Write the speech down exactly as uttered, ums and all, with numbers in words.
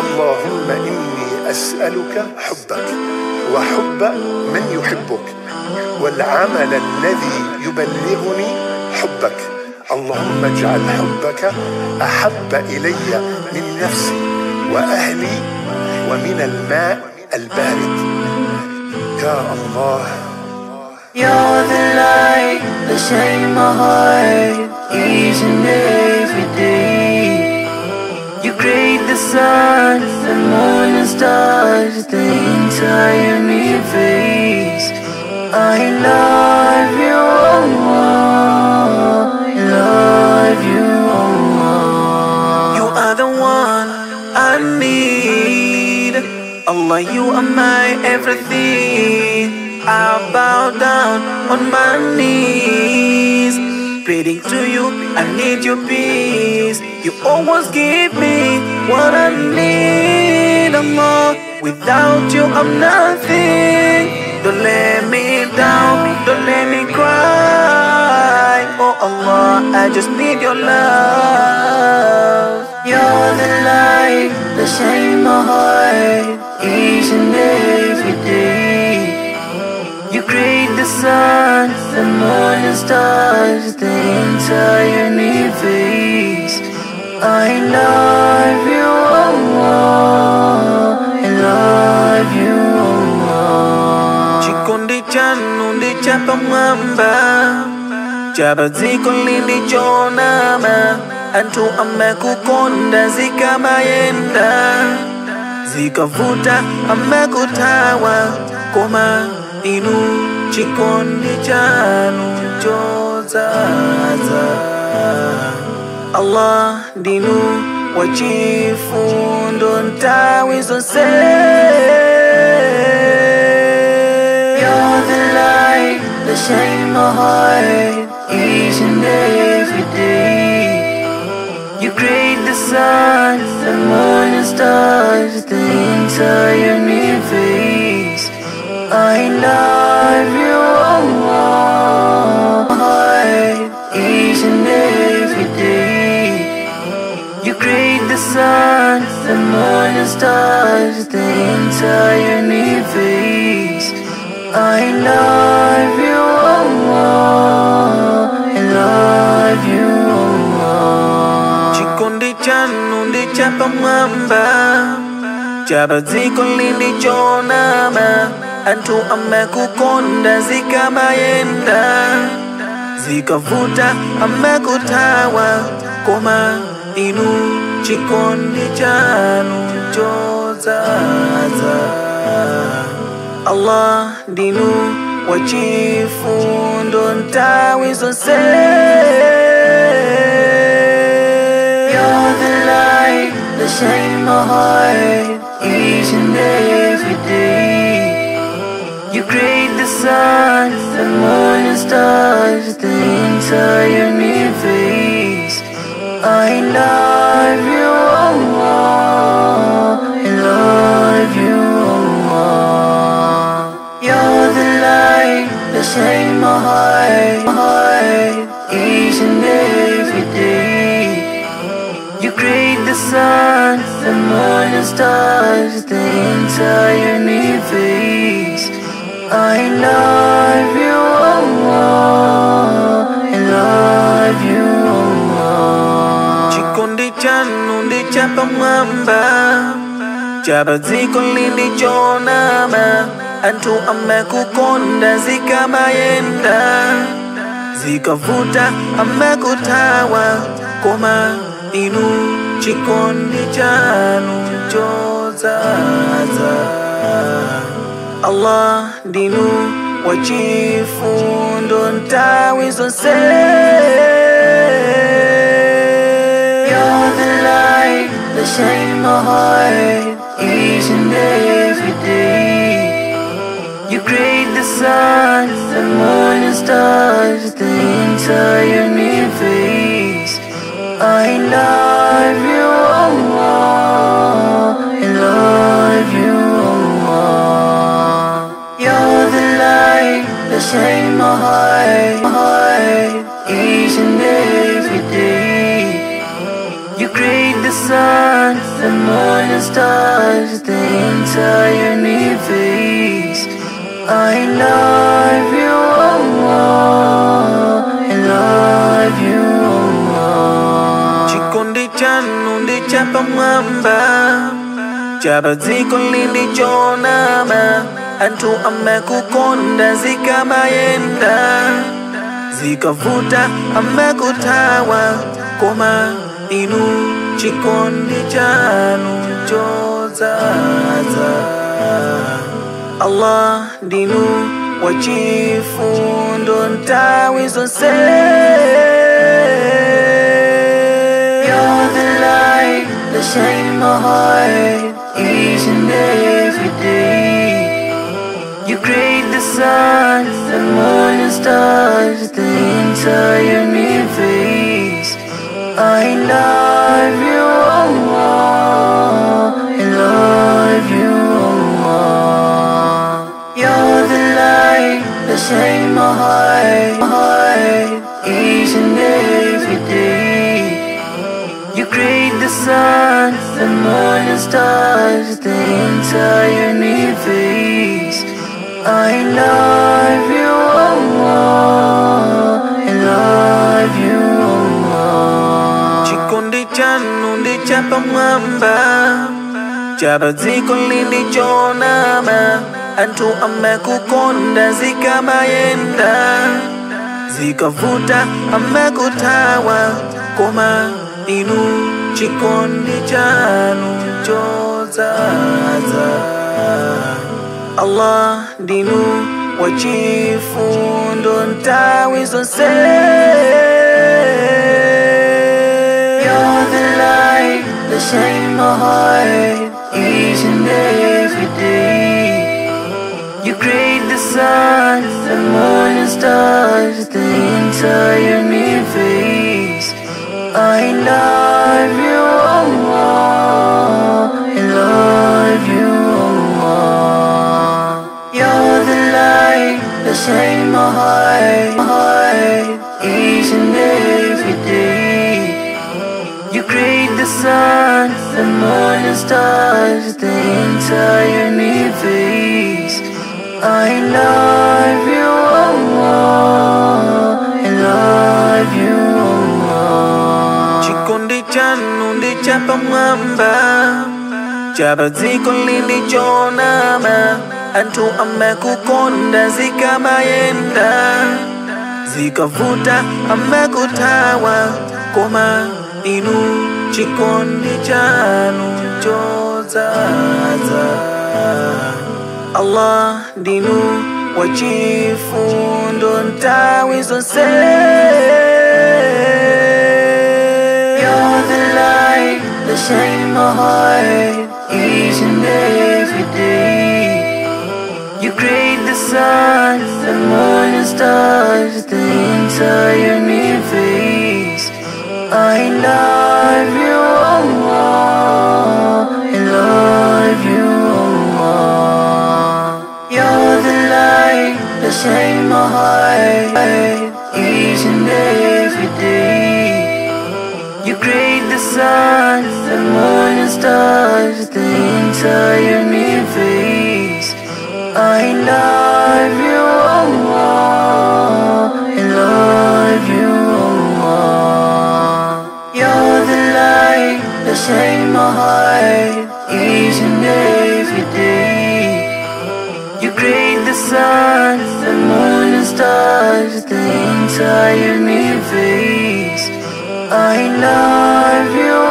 اللهم إني أسألك حبك وحب من يحبك والعمل الذي يبلغني حبك. اللهم اجعل حبك أحب إلي من نفسي وأهلي ومن الماء البارد. يا الله. You're the light that shines my heart each and every day. You create the sun, the moon and stars, the entire universe. I love you, Allah. I love you, Allah. You are the one I need. Allah, you are my everything. I bow down on my knees, praying to you, I need your peace. You always give me what I need, Allah. Without you I'm nothing. Don't let me down, don't let me cry. Oh Allah, I just need your love. You're the light that shines my heart each and every day. You create the sun, the moon and stars, the entire universe. I love you, Allah. I love you, Allah. Chikondi chanu ndi chapa mwamba, chapa ziko lindi chonama. Antu amekukonda zikamayenda, zikavuta amekutawa koma. Inu chikondi chanu chozaza. Allah dinu wachifundo ntawi zonse. You're the light that shines my heart each and every day. You create the sun, the moon and stars, the entire universe. I love you, Allah. Each and every day. You create the sun, the moon and stars, the entire universe. I love you, Allah. I love you, Allah. Chikondi chanu ndi chapa mwamba, chapa ziko lindi chonama. Antu amekukonda zikamayenda, zikavuta amekutawa koma. Inu chikondi chanu chozaza. Allah dinu wachifundo ntawi zonse. You're the light that shines my heart each and every day. You create the sun, the moon and stars, the entire universe. I love you, Allah. I love you, Allah. You're the light that shines my heart, my heart each and every day. You create the sun, the moon and stars, the entire universe. I love you, Allah. I love you, Allah. Chikondi chanu ndi chapa mwamba, chapa ziko lindi chonama. Antu amekukonda zikamayenda, zikavuta amekutawa koma. Inu chikondi chanu chozaza. Allah dinu wachifundo ntawi zonse. You're the light that shines my heart each and every day. You create the sun, the moon and stars, the entire universe. I love you, Allah. I love you, Allah. You're the light that shines my heart, my heart each and every day. You create the sun, the moon and and stars, the entire universe. I love you, Allah. I love you, Allah. Chikundi chanu ndi chapa mwamba, chapa ziko lindi chonama. Antu amekukonda zikamayenda, zikavuta amekutawa. Koma inu chikondi chanu chozaza. Allah ndinu wachifundo ntawi zonse. You're the light that shines my heart each and every day. You create the sun, the moon and stars, the entire universe. I love you, Allah. I love you, Allah. You're the light that shines my heart, my heart each and every day. You create the sun, the moon and stars, the entire universe. I love you, Allah. I love you, Allah. Chikundi chanu ndi chapa mwamba, chapa ziko lindi chonama. Antu amekukonda zikamayenda, zikavuta amekutawa. Koma inu chikondi chanu chozaza. Allah ndinu wachifundo ntawi zonse. You're the light that shines my heart each and every day. You create the sun, the moon and stars, the entire universe. I love you, Allah. I love you, Allah. You're the light that shines my heart, my heart each and every day. You create the sun, the moon and stars, the entire universe. I love you, Allah. I love you, Allah. Chikundi chanu ndi chapa mwamba, chapa ziko lindi chonama. Antu amekukonda zikamayenda, zikavuta amekutawa. Koma inu chikondi chanu chozaza. Allah ndinu wachifundo ntawi zonse. You're the light that shines my heart each and every day. You create the sun, the moon and stars, the entire universe. I love you, Allah. I love you, Allah. You're the light that shines my heart each and every day. You create the sun, the moon and stars, the entire universe. I love you, Allah. I love you, Allah. You're the light that shines my heart each and every day. You create the sun, the moon and stars, the entire universe. I love you,